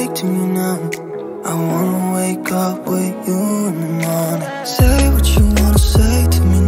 awake to me now. I wanna wake up with you in the morning. Say what you wanna say to me